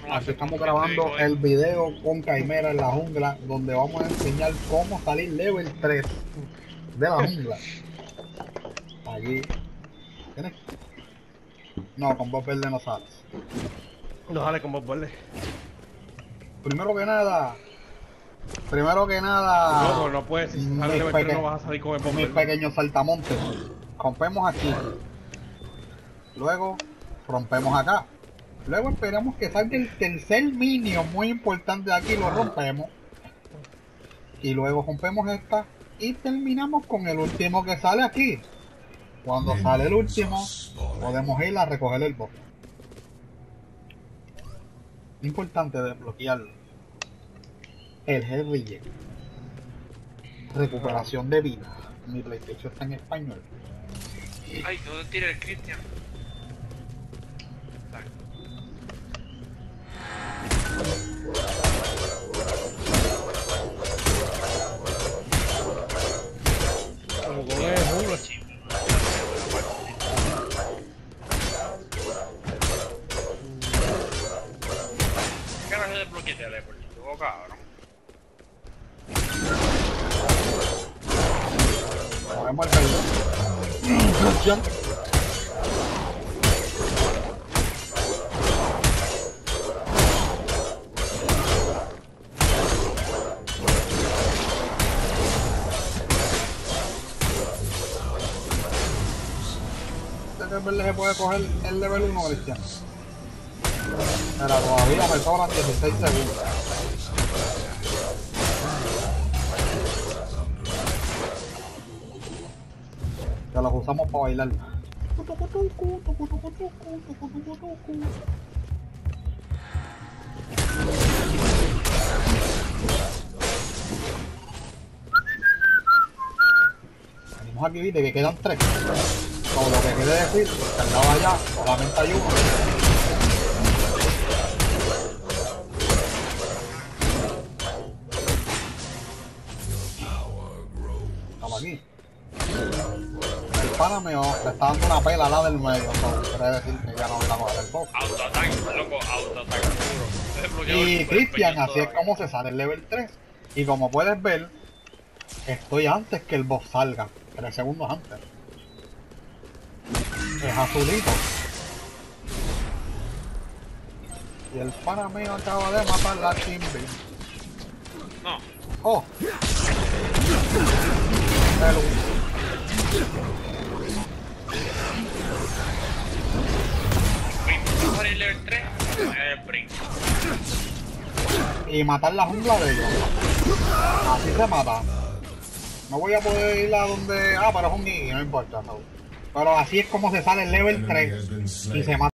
Aquí estamos grabando el video con Caimera en la jungla, donde vamos a enseñar cómo salir level 3 de la jungla. Allí. ¿Tienes? No, con voz verde no sales. No sale con voz verde. Primero que No, nada, no puedes. Si sale level 3 no vas a salir con el voz mis verde. pequeños saltamontes. Rompemos aquí. Luego, rompemos acá. Luego esperamos que salga el tercer minion muy importante de aquí, lo rompemos. Y luego rompemos esta y terminamos con el último que sale aquí. Cuando sale el último, podemos ir a recoger el boss. Importante desbloquear el Head Reject. Recuperación de vida. Mi PlayStation está en español. Ay, ¿dónde tira el Cristian? Como con el jungla. ¿Qué carajo desbloqueé teleport? Estuvo cabrón. Movemos el perdón. Este se puede coger el level 1, Cristian. Pero todavía me sobran 16 segundos. Que los usamos para bailar. Venimos aquí, viste que quedan 3. Todo lo que quiere decir, que al lado allá solamente hay uno. Estamos aquí. El pana mío le está dando una pela a la del medio, quiere decir que ya no vamos a hacer poco. Autoataque, loco, autoataque puro. Y Cristian, así es como se sale el level 3. Y como puedes ver, estoy antes que el boss salga, 3 segundos antes. Es azulito. Y el pana mío acaba de matar la Chimbi. No. Oh. El level 3, el Prince. Y matar la jungla de ellos. Así se mata. No voy a poder ir a donde... Ah, pero es un niño, no importa. No. Pero así es como se sale el level 3 y se mata.